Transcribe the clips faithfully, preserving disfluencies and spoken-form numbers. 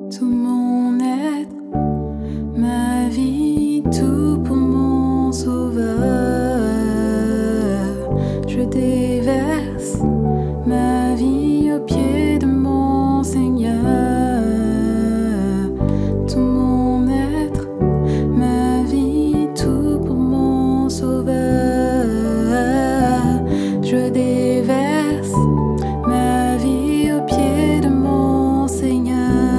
Tout mon être, ma vie, tout pour mon sauveur. Je déverse ma vie aux pieds de mon Seigneur. Tout mon être, ma vie, tout pour mon sauveur. Je déverse ma vie aux pieds de mon Seigneur.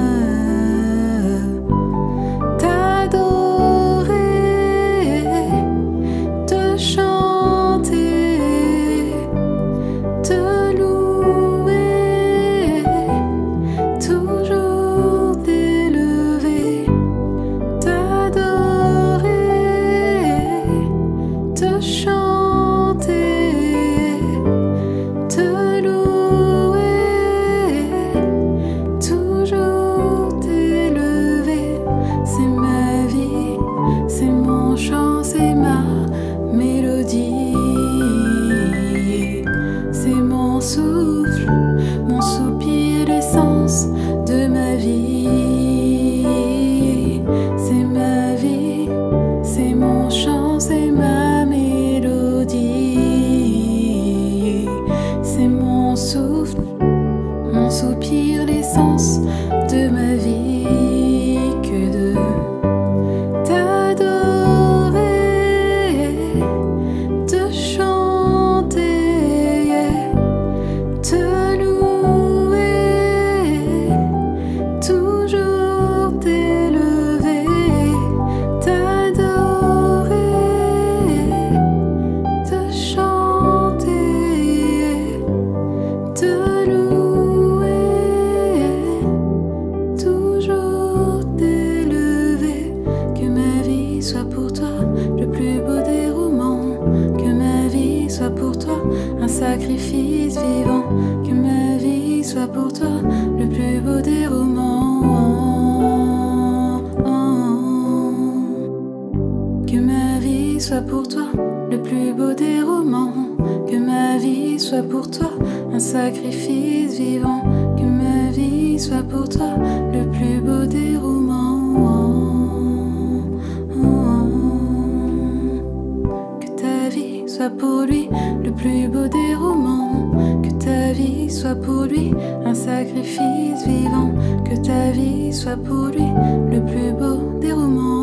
Souffle, mon soupir, l'essence de ma vie. C'est ma vie, c'est mon chant, c'est ma mélodie. C'est mon souffle, mon soupir, l'essence de ma vie. Que de t'adorer, te chanter, te louer, toujours t'élever, t'adorer, te chanter, te louer, toujours t'élever. Que ma vie soit pour toi le plus beau des romans, que ma vie soit pour toi un sacrifice vivant, que ma vie soit pour toi le plus beau des romans. Que ma vie soit pour toi le plus beau des romans, que ma vie soit pour toi un sacrifice vivant, que ma vie soit pour toi le plus beau des romans. Que ta vie soit pour lui le plus beau des romans, que ta vie soit pour lui un sacrifice vivant, que ta vie soit pour lui le plus beau des romans.